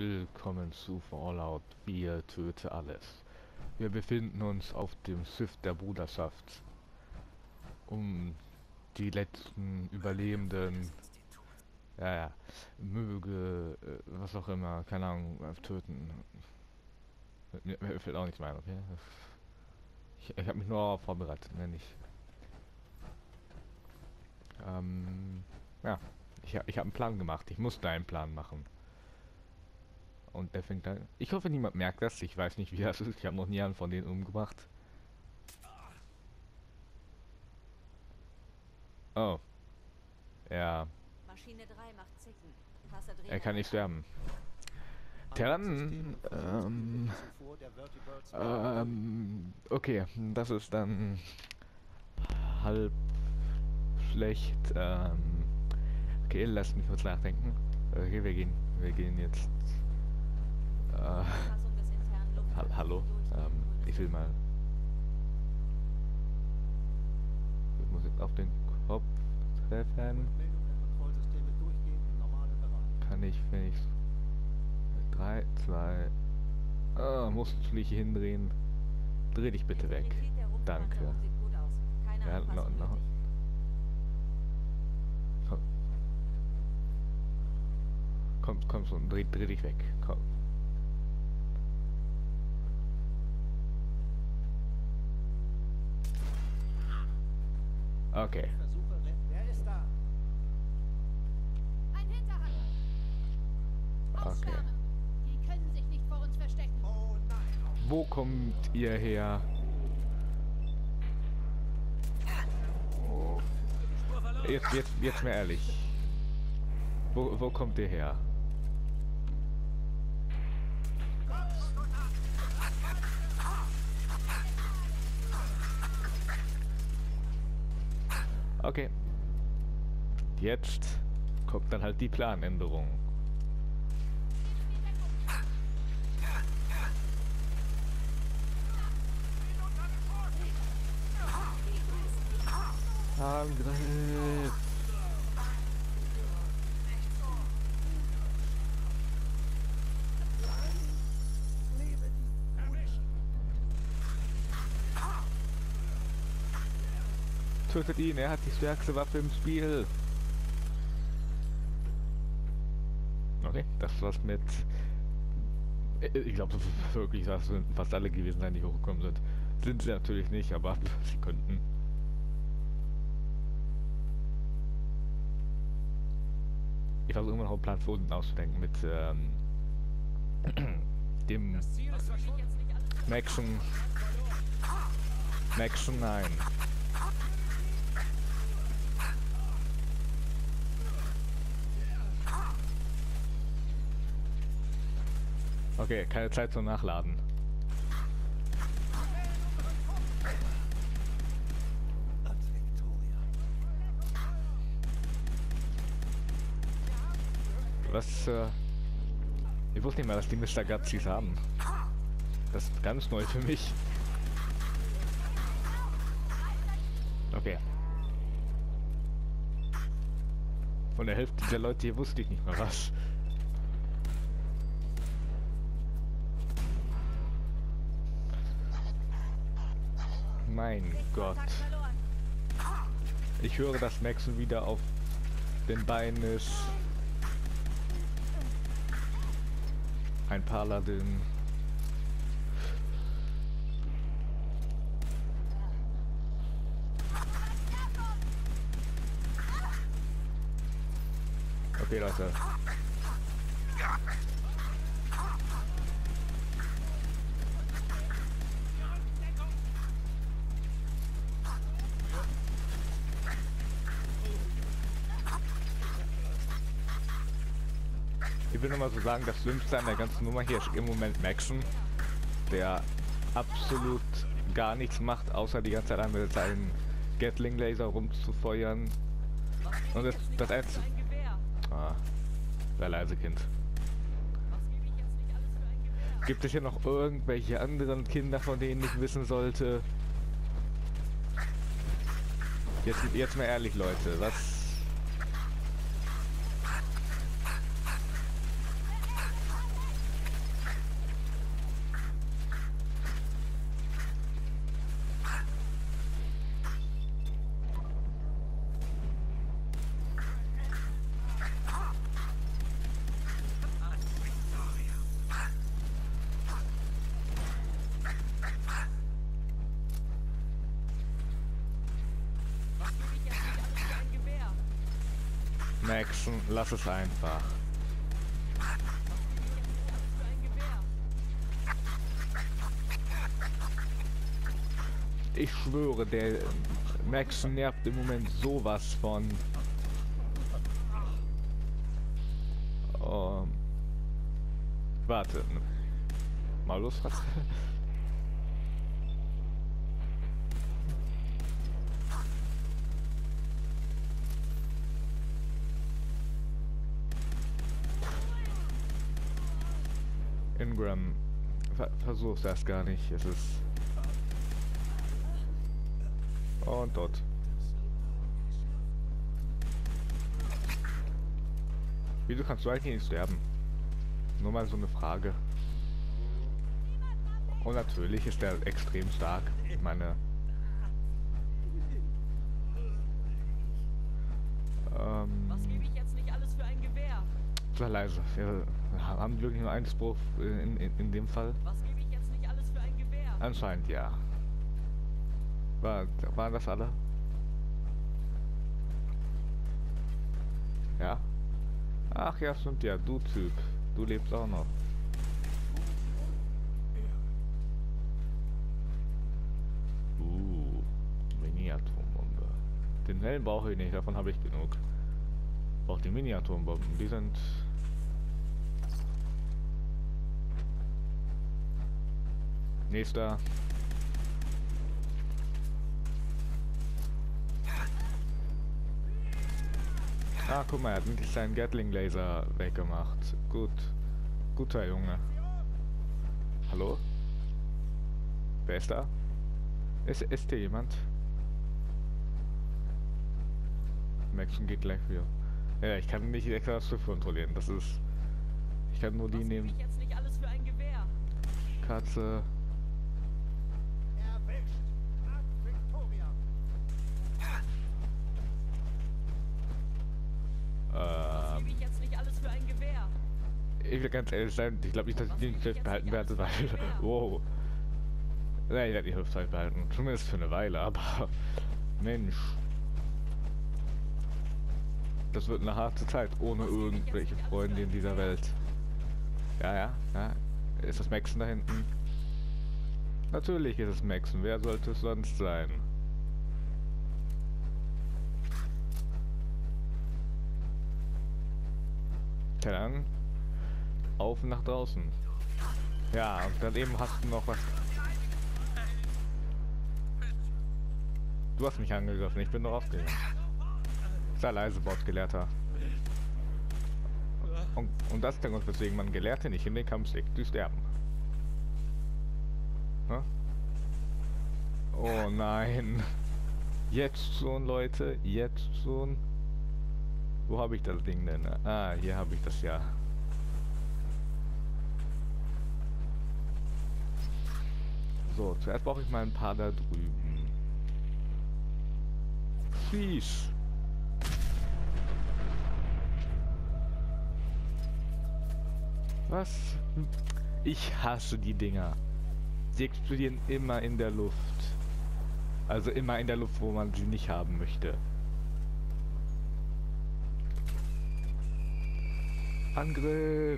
Willkommen zu Fallout. Bier töte alles. Wir befinden uns auf dem Schiff der Bruderschaft, um die letzten Überlebenden, möge, was auch immer, keine Ahnung, töten. Mir fällt auch nichts mehr ein, okay? Ich habe mich nur vorbereitet, wenn ich. Ja, ich habe einen Plan gemacht. Ich musste einen Plan machen. Und der fängt an. Ich hoffe, niemand merkt das. Ich weiß nicht, wie das ist. Ich habe noch nie einen von denen umgebracht. Oh. Ja. Maschine 3 macht Zicken. Er kann nicht sterben. Dann, okay, das ist dann halb schlecht. Okay, lass mich kurz nachdenken. Okay, wir gehen jetzt. Hallo, ich will mal. Ich muss jetzt auf den Kopf treffen. Kann ich, wenn ich 3, 2. Musst du dich hindrehen. Dreh dich bitte weg. Danke. Ja, noch. Komm schon, dreh dich weg. Komm. Okay. Wer ist da? Ein Hinterhalt. Okay. Die können sich nicht vor uns verstecken. Oh nein. Wo kommt ihr her? Jetzt mal ehrlich. Wo kommt ihr her? Okay. Jetzt kommt dann halt die Planänderung. Angriff! Tötet ihn, er hat die stärkste Waffe im Spiel. Okay, das war's mit. Ich glaube wirklich, dass fast alle gewesen sein, die hochgekommen sind. Sind sie natürlich nicht, aber sie könnten. Ich versuche immer noch einen Plan für unten auszudenken mit dem Maxen. Nein. Okay, keine Zeit zum Nachladen. Was, ich wusste nicht mal, dass die Mr. Gazis haben. Das ist ganz neu für mich. Okay. Von der Hälfte der Leute hier wusste ich nicht mal was. Mein Gott. Ich höre, dass Maxon wieder auf den Beinen ist. Ein Paladin. Okay, Leute. Ich will nur mal so sagen, das Schlimmste an der ganzen Nummer hier ist im Moment Maxon, der absolut gar nichts macht, außer die ganze Zeit mit seinen Gatling-Laser rumzufeuern. Und das Einzige... Ah, sei leise, Kind. Gibt es hier noch irgendwelche anderen Kinder, von denen ich wissen sollte? Jetzt mal ehrlich, Leute, was... Maxon, lass es einfach. Ich schwöre, der Maxon nervt im Moment sowas von. Warte. Mal los, was? Ingram, versuch's erst gar nicht. Es ist. Und dort. Wieso kannst du eigentlich nicht sterben? Nur mal so eine Frage. Und natürlich ist er extrem stark. Ich meine... Was gebe ich jetzt nicht alles für ein Gewehr? Sei leise. Wir haben wirklich nur einen Spruch in dem Fall. Was gebe ich jetzt nicht alles für ein Gewehr? Anscheinend ja. Waren das alle? Ja. Ach ja, stimmt ja. Du Typ. Du lebst auch noch. Mini-Atombombe. Den Helm brauche ich nicht, davon habe ich genug. Auch die Mini-Atombomben, die sind... Nächster. Ah, guck mal, er hat wirklich seinen Gatling-Laser weggemacht. Gut. Guter Junge. Hallo? Wer ist da? Ist hier jemand? Maxon geht gleich wieder. Ja, ich kann nicht extra das Schiff kontrollieren. Das ist... Ich kann nur die Was nehmen. gebe ich jetzt nicht alles für ein Gewehr? Katze. Erwischt! Ad Victoria! Was gebe ich jetzt nicht alles für ein Gewehr? Ich will ganz ehrlich sein, ich glaube nicht, dass ich den Schiff behalten werde, weil... Wow. Nein, ich werde die Hüfte behalten. Zumindest für eine Weile, aber... Mensch. Das wird eine harte Zeit, ohne irgendwelche Freunde in dieser Welt. Ja. Ist das Maxon da hinten? Natürlich ist es Maxon. Wer sollte es sonst sein? Tja, dann auf nach draußen. Ja, und dann eben hast du noch was. Du hast mich angegriffen, ich bin noch aufgegangen. Sei leise, Wortgelehrter. Und das ist der Grund, weswegen man Gelehrte nicht in den Kampf schickt. Die sterben. Hm? Oh nein. Jetzt schon, Leute. Jetzt schon. Wo habe ich das Ding denn? Ah, hier habe ich das ja. So, zuerst brauche ich mal ein paar da drüben. Schieß. Was? Ich hasse die Dinger. Sie explodieren immer in der Luft. Also immer in der Luft, wo man sie nicht haben möchte. Angriff!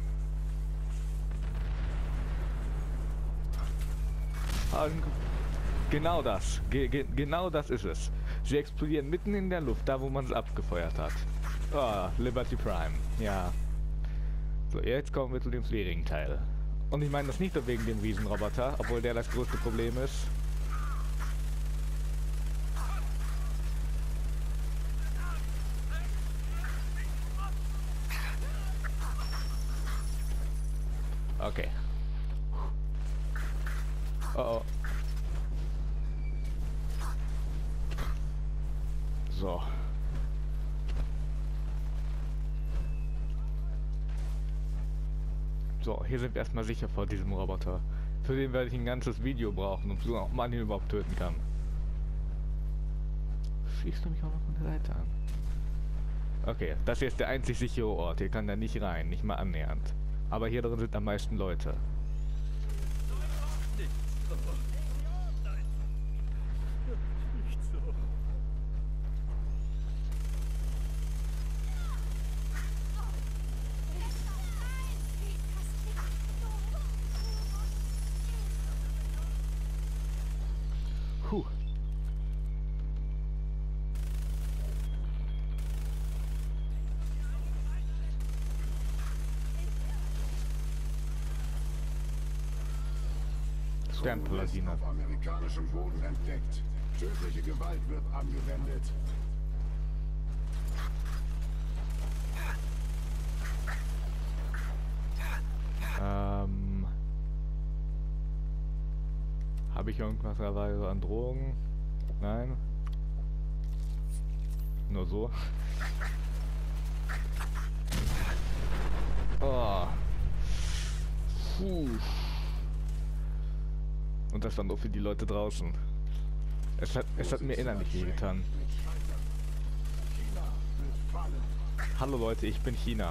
Genau das. Genau das ist es. Sie explodieren mitten in der Luft, da wo man es abgefeuert hat. Ah, Liberty Prime. Ja. So, jetzt kommen wir zu dem schwierigen Teil. Und ich meine das nicht nur wegen dem Riesenroboter, obwohl der das größte Problem ist. Okay. Oh. So. So, hier sind wir erstmal sicher vor diesem Roboter. Für den werde ich ein ganzes Video brauchen, um zu ob man ihn überhaupt töten kann. Schießt du mich auch noch von der Seite an? Okay, das hier ist der einzig sichere Ort. Hier kann er nicht rein, nicht mal annähernd. Aber hier drin sind am meisten Leute. Sternpaladine. Auf amerikanischem Boden entdeckt. Tödliche Gewalt wird angewendet. Habe ich irgendwas dabei an Drogen? Nein. Nur so. Oh. Puh. Und das war nur für die Leute draußen. Es hat mir innerlich wehgetan. Hallo Leute, ich bin China.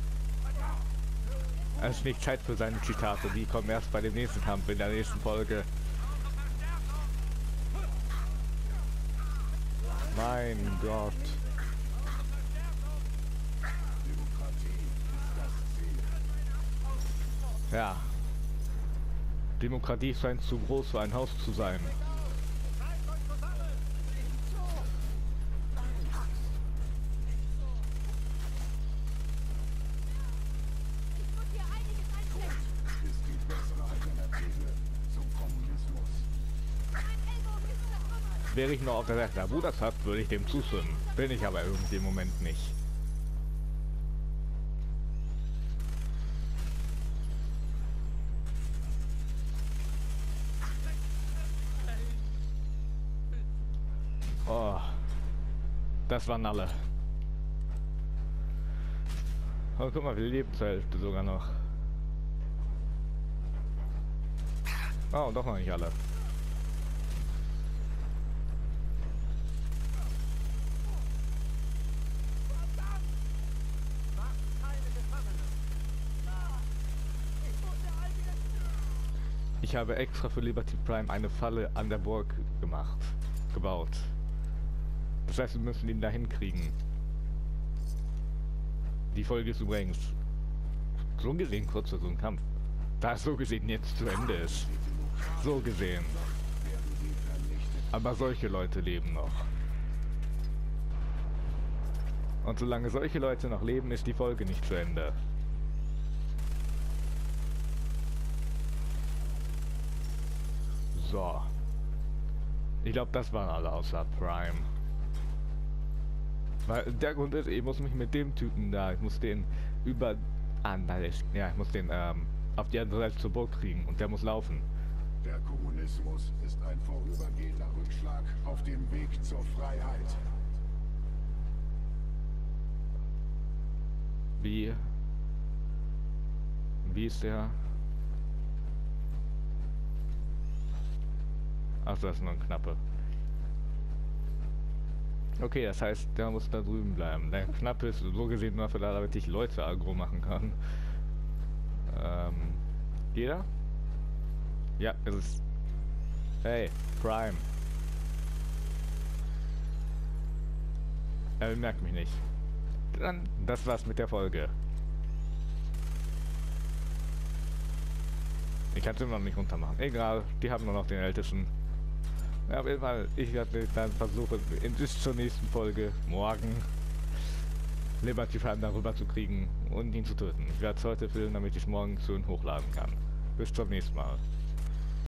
Es ist nicht Zeit für seine Zitate, die kommen erst bei dem nächsten Kampf in der nächsten Folge. Mein Gott. Ja. Demokratie scheint zu groß für ein Haus zu sein. Ist die bessere Alternative zum Kommunismus. Wäre ich noch auf der Seite der Bruderschaft, würde ich dem zustimmen. Bin ich aber irgendwie im Moment nicht. Oh. Das waren alle. Oh, guck mal, wir leben zur Hälfte sogar noch. Oh, doch noch nicht alle. Ich habe extra für Liberty Prime eine Falle an der Burg gebaut. Das heißt, wir müssen ihn dahin kriegen. Die Folge ist übrigens so gesehen kurz für so einen Kampf. Da es so gesehen jetzt zu Ende ist. So gesehen. Aber solche Leute leben noch. Und solange solche Leute noch leben, ist die Folge nicht zu Ende. So. Ich glaube, das waren alle außer Prime. Weil der Grund ist, ich muss mich mit dem Typen da, ich muss den ich muss den auf die andere Seite zur Burg kriegen und der muss laufen. Der Kommunismus ist ein vorübergehender Rückschlag auf dem Weg zur Freiheit. Wie ist der? Ach, das ist nur ein Knappe. Okay, das heißt, der muss da drüben bleiben. Der Knappe ist so gesehen nur dafür da, damit ich Leute aggro machen kann. Geht er? Ja, es ist... Hey, Prime. Er merkt mich nicht. Dann, das war's mit der Folge. Ich kann es immer noch nicht runter machen. Egal, die haben nur noch den Ältesten. Ja, auf jeden Fall, ich werde dann versuchen, bis zur nächsten Folge, morgen, Liberty Prime darüber zu kriegen und ihn zu töten. Ich werde es heute filmen, damit ich es morgen schön hochladen kann. Bis zum nächsten Mal.